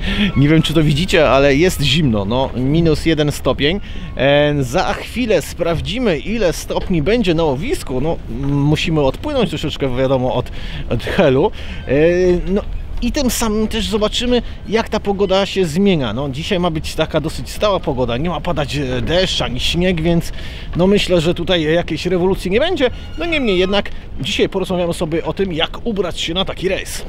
Nie wiem, czy to widzicie, ale jest zimno, no minus 1 stopień. Za chwilę sprawdzimy, ile stopni będzie na łowisku. No, musimy odpłynąć troszeczkę, wiadomo, od helu. No i tym samym też zobaczymy, jak ta pogoda się zmienia. No, dzisiaj ma być taka dosyć stała pogoda, nie ma padać deszcz ani śnieg, więc no myślę, że tutaj jakiejś rewolucji nie będzie. No niemniej jednak dzisiaj porozmawiamy sobie o tym, jak ubrać się na taki rejs.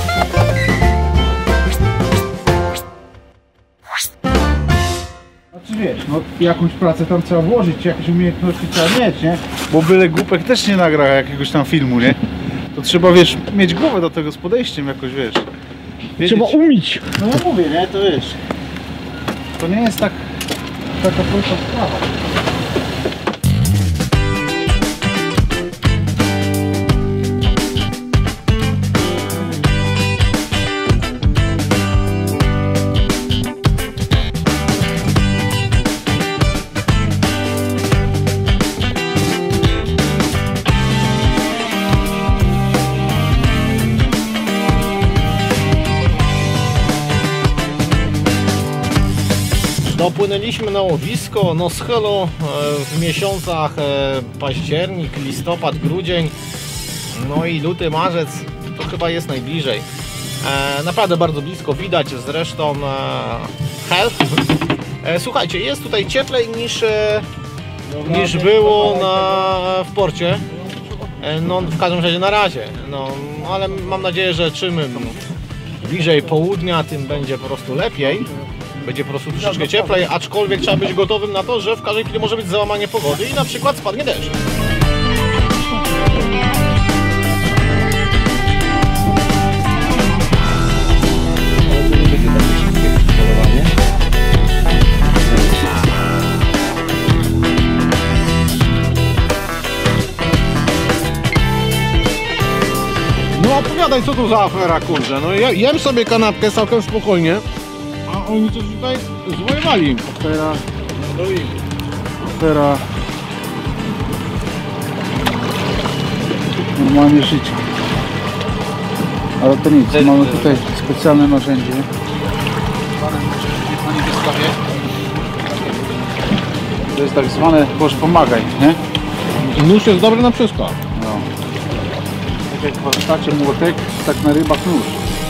Znaczy wiesz, no jakąś pracę tam trzeba włożyć, jakieś umiejętności trzeba mieć, nie? Bo byle głupek też nie nagra jakiegoś tam filmu, nie? To trzeba, wiesz, mieć głowę do tego z podejściem jakoś, wiesz. Wiedzieć. Trzeba umieć. No ja mówię, nie? To wiesz. To nie jest taka prosta sprawa. Dopłynęliśmy na łowisko, no z Helu w miesiącach październik, listopad, grudzień, no i luty, marzec, to chyba jest najbliżej. Naprawdę bardzo blisko widać zresztą Hel. Słuchajcie, jest tutaj cieplej niż było w porcie. No w każdym razie na razie, no ale mam nadzieję, że czym bliżej południa, tym będzie po prostu lepiej. Będzie po prostu troszeczkę cieplej, aczkolwiek trzeba być gotowym na to, że w każdej chwili może być załamanie pogody i na przykład spadnie deszcz. No opowiadaj, co to za afera, kurczę. No ja jem sobie kanapkę całkiem spokojnie. A oni coś tutaj zwojowali. Afera. Normalnie życie. Ale to nic, mamy tutaj specjalne narzędzie. To jest tak zwane, Boże pomagaj, nie? Nóż jest dobry na wszystko. No. Tak jak w warsztacie młotek, tak na rybach nóż.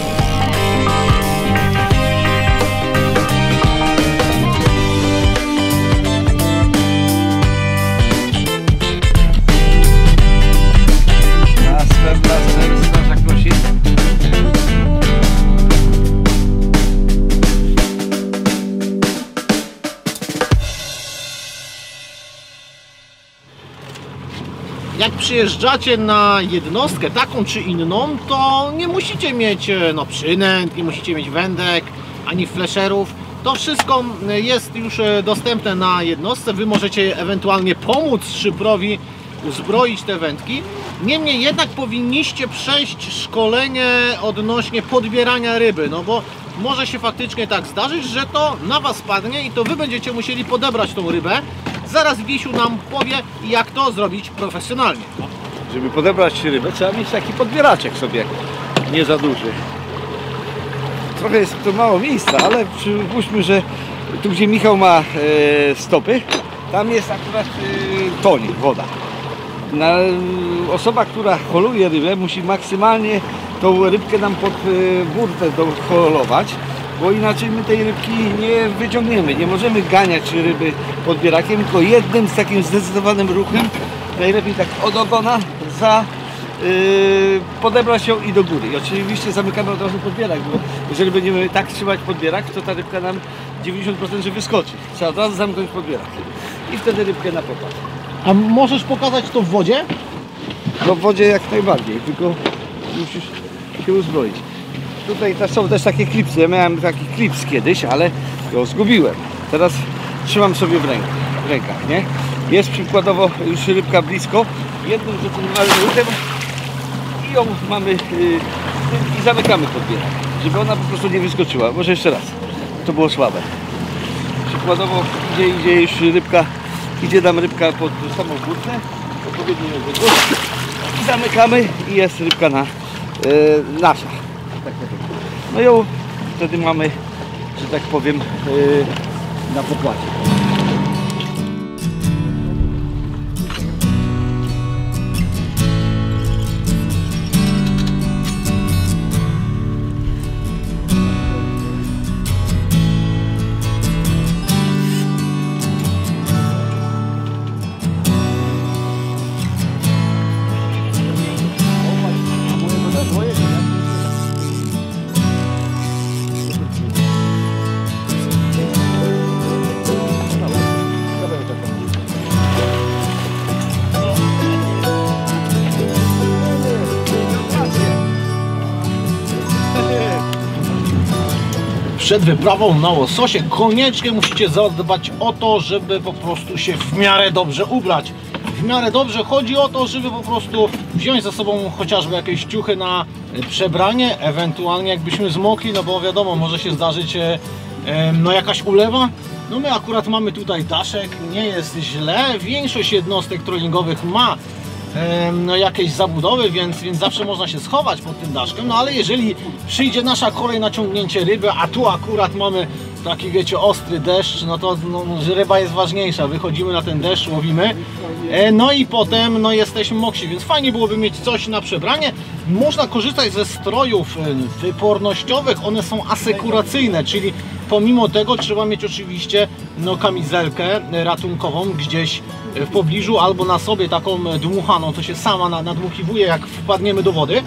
Jak przyjeżdżacie na jednostkę taką czy inną, to nie musicie mieć no, przynęt, nie musicie mieć wędek, ani flasherów. To wszystko jest już dostępne na jednostce. Wy możecie ewentualnie pomóc szyprowi uzbroić te wędki. Niemniej jednak powinniście przejść szkolenie odnośnie podbierania ryby, no bo może się faktycznie tak zdarzyć, że to na was padnie i to wy będziecie musieli podebrać tą rybę. Zaraz Wisiu nam powie, jak to zrobić profesjonalnie. Żeby podebrać rybę, trzeba mieć taki podbieraczek sobie, nie za duży. Trochę jest tu mało miejsca, ale przypuśćmy, że tu gdzie Michał ma stopy, tam jest akurat toń, woda. Osoba, która holuje rybę, musi maksymalnie tą rybkę nam pod burtę doholować, bo inaczej my tej rybki nie wyciągniemy. Nie możemy ganiać ryby podbierakiem, tylko jednym z takim zdecydowanym ruchem, najlepiej tak od ogona, podebrać ją i do góry. I oczywiście zamykamy od razu podbierak, bo jeżeli będziemy tak trzymać podbierak, to ta rybka nam 90% że wyskoczy. Trzeba od razu zamknąć podbierak i wtedy rybkę na pokład. A możesz pokazać to w wodzie? No w wodzie jak najbardziej, tylko musisz się uzbroić. Tutaj też są też takie klipsy. Ja miałem taki klips kiedyś, ale go zgubiłem. Teraz trzymam sobie w rękach, nie? Jest przykładowo już rybka blisko. Jednym rzutem małym ruchem i ją mamy i zamykamy podbierak, żeby ona po prostu nie wyskoczyła. Może jeszcze raz. To było słabe. Przykładowo idzie już rybka, idzie nam rybka pod samą burtę, odpowiednio ją i zamykamy i jest rybka nasza. No ją wtedy mamy że tak powiem, na pokładzie. Przed wyprawą na łososie koniecznie musicie zadbać o to, żeby po prostu się w miarę dobrze ubrać. W miarę dobrze chodzi o to, żeby po prostu wziąć ze sobą chociażby jakieś ciuchy na przebranie, ewentualnie jakbyśmy zmokli, no bo wiadomo, może się zdarzyć no jakaś ulewa. No my akurat mamy tutaj daszek, nie jest źle, większość jednostek trollingowych ma no jakieś zabudowy, więc zawsze można się schować pod tym daszkiem, no ale jeżeli przyjdzie nasza kolej na ciągnięcie ryby, a tu akurat mamy taki, wiecie, ostry deszcz, no to ryba jest ważniejsza, wychodzimy na ten deszcz, łowimy, no i potem no jesteśmy moksi, więc fajnie byłoby mieć coś na przebranie. Można korzystać ze strojów wypornościowych, one są asekuracyjne, czyli pomimo tego trzeba mieć oczywiście no, kamizelkę ratunkową gdzieś w pobliżu albo na sobie taką dmuchaną, to się sama nadmuchiwuje jak wpadniemy do wody.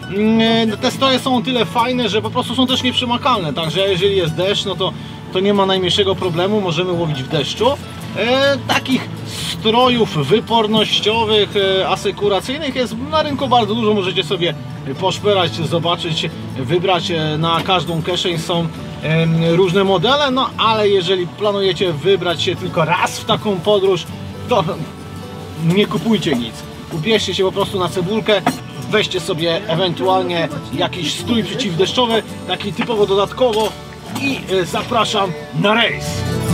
Te stroje są o tyle fajne, że po prostu są też nieprzemakalne, także jeżeli jest deszcz, no to nie ma najmniejszego problemu, możemy łowić w deszczu. Takich strojów wypornościowych, asekuracyjnych jest na rynku bardzo dużo, możecie sobie poszperać, zobaczyć, wybrać na każdą kieszeń, są różne modele, no ale jeżeli planujecie wybrać się tylko raz w taką podróż, to nie kupujcie nic, ubierzcie się po prostu na cebulkę, weźcie sobie ewentualnie jakiś strój przeciwdeszczowy, taki typowo dodatkowo i zapraszam na rejs.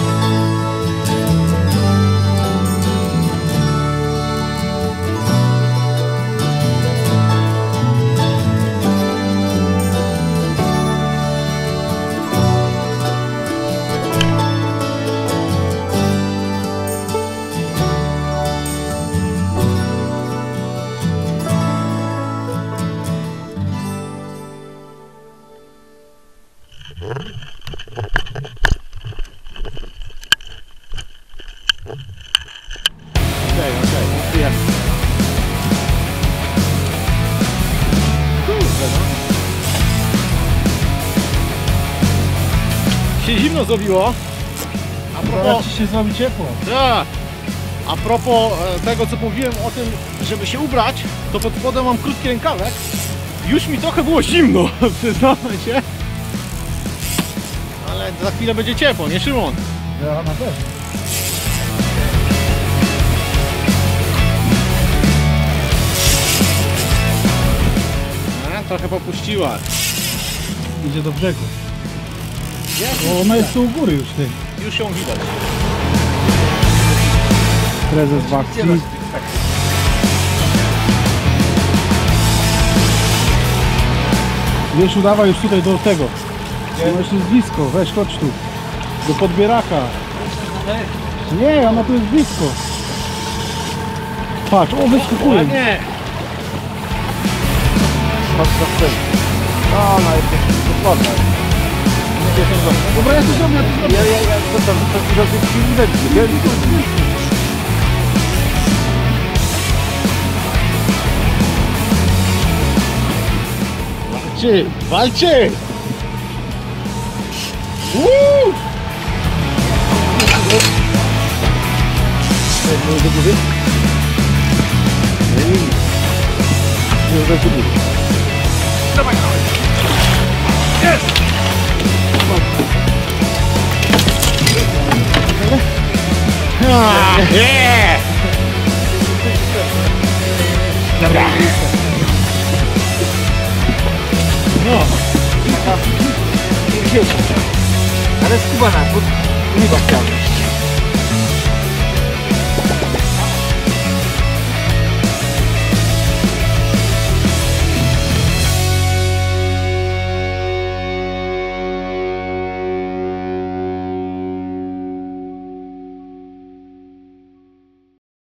Się zimno zrobiło. A propos, ci się zrobi ciepło. tak, a propos tego, co mówiłem o tym, żeby się ubrać, to pod spodem mam krótki rękawek. Już mi trochę było zimno, przyznamy się. Ale za chwilę będzie ciepło, nie Szymon? Ja na pewno. Trochę popuściła. Idzie do brzegu. Bo ona jest tu u góry już, ty. Już ją widać. Prezes w akcji. Wiesz, udawa już tutaj do tego. Ona już jest blisko, weź, chodź tu. Do podbieraka. Nie, ona tu jest blisko. Patrz, o, wyskakuje. Nie. Patrz na wstęp. A, ona jest dokładna. Dobra, ja to zrobię, Co tam, to jest chwili Walczy, walczy! Dawaj, dawaj! Jest! Yeah! Dobra! No! Ale skubana, bo nie chciałem.